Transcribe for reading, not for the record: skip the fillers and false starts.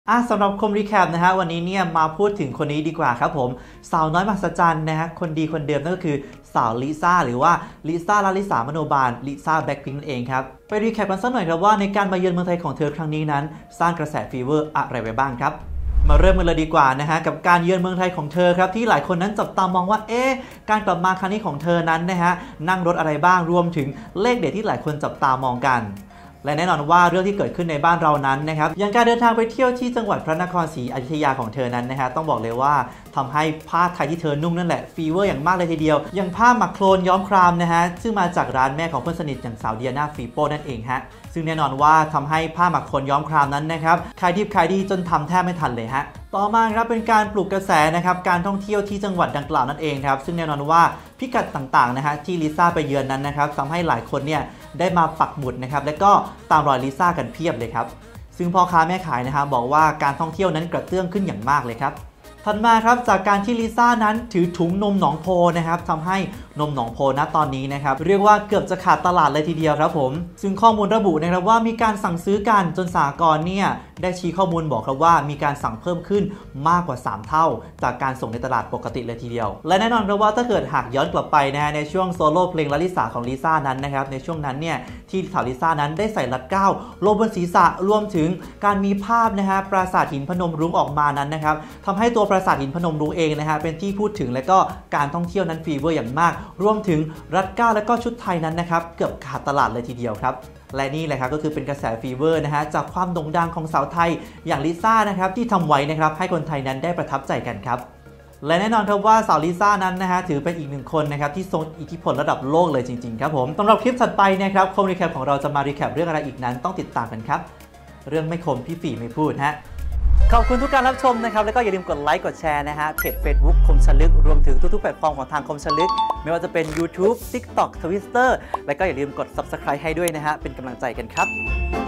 สำหรับคมรีแคปนะฮะวันนี้เนี่ยมาพูดถึงคนนี้ดีกว่าครับผมสาวน้อยมหัศจรรย์นะฮะคนดีคนเดิมนั่นก็คือสาวลิซ่าหรือว่าลิซ่าลาลิสามโนบาลลิซ่าแบ็คพิงค์นั่นเองครับไปรีแคปกันสักหน่อยครับว่าในการมาเยือนเมืองไทยของเธอครั้งนี้นั้นสร้างกระแสฟีเวอร์อะไรไปบ้างครับมาเริ่มกันเลยดีกว่านะฮะกับการเยือนเมืองไทยของเธอครับที่หลายคนนั้นจับตามองว่าการกลับมาครั้งนี้ของเธอนั้นนะฮะนั่งรถอะไรบ้างรวมถึงเลขเด็ดที่หลายคนจับตามองกันและแน่นอนว่าเรื่องที่เกิดขึ้นในบ้านเรานั้นนะครับอย่างการเดินทางไปเที่ยวที่จังหวัดพระนครศรีอยุธยาของเธอนั้นนะฮะต้องบอกเลยว่าทำให้ผ้าไทยที่เธอนุ่งนั่นแหละฟีเวอร์อย่างมากเลยทีเดียวอย่างผ้าหมักโคลนย้อมครามนะฮะซึ่งมาจากร้านแม่ของเพื่อนสนิทอย่างสาวเดียนาฟีโป้นั่นเองฮะซึ่งแน่นอนว่าทำให้ผ้าหมักโคลนย้อมครามนั้นนะครับขายดิบขายดีจนทำแทบไม่ทันเลยฮะต่อมาครับเป็นการปลุกกระแสนะครับการท่องเที่ยวที่จังหวัดดังกล่าวนั่นเองครับซึ่งแน่นอนว่าพิกัดต่างๆนะฮะที่ลิซ่าไปเยือนนั้นนะครับทำให้หลายคนเนี่ยได้มาปักหมุดนะครับและก็ตามรอยลิซ่ากันเพียบเลยครับซึ่งพ่อค้าแม่ขายนะครับบอกว่าการท่องเที่ยวนั้นกระเตื้องขึ้นอย่างมากเลยครับถัดมาครับจากการที่ลิซ่านั้นถือถุงนมหนองโพนะครับทำให้นมหนองโพณตอนนี้นะครับเรียกว่าเกือบจะขาดตลาดเลยทีเดียวครับผมซึ่งข้อมูลระบุนะครับว่ามีการสั่งซื้อกันจนสหกรณ์เนี่ยได้ชี้ข้อมูลบอกครับว่ามีการสั่งเพิ่มขึ้นมากกว่า3เท่าจากการส่งในตลาดปกติเลยทีเดียวและแน่นอนครับว่าถ้าเกิดหากย้อนกลับไปนะฮะในช่วงโซโล่เพลงลาลิสาของลิซ่านั้นนะครับในช่วงนั้นเนี่ยที่สาวลิซ่านั้นได้ใส่รัดเกล้าลงบนศีรษะรวมถึงการมีภาพนะฮะปราสาทหินพนมรุ้งออกมานั้นนะครับทำให้ตัวปราสาทหินพนมรุ้งเองนะฮะเป็นที่พูดถึงและก็การท่องเที่ยวนั้นฟีเวอร์อย่างมากรวมถึงรัดเกล้าและก็ชุดไทยนั้นนะครับเกือบขาดตลาดเลยทีเดียวครับและนี่แหละครับก็คือเป็นกระแสฟีเวอร์นะฮะจากความโด่งดังของสาวไทยอย่างลิซ่านะครับที่ทำไว้นะครับให้คนไทยนั้นได้ประทับใจกันครับและแน่นอนครับว่าสาวลิซ่านั้นนะฮะถือเป็นอีกหนึ่งคนนะครับที่ทรงอิทธิพลระดับโลกเลยจริงๆครับผมสำหรับคลิปถัดไปนะครับคมรีแคปของเราจะมารีแคปเรื่องอะไรอีกนั้นต้องติดตามกันครับเรื่องไม่คมพี่ฝีไม่พูดฮะขอบคุณทุกการรับชมนะครับแล้วก็อย่าลืมกดไลค์กดแชร์นะฮะเพจ Facebook คมชลึกรวมถึงทุกๆแพลตฟอร์มของทางคมชลึกไม่ว่าจะเป็น YouTube TikTok Twitter และก็อย่าลืมกด Subscribe ให้ด้วยนะฮะเป็นกำลังใจกันครับ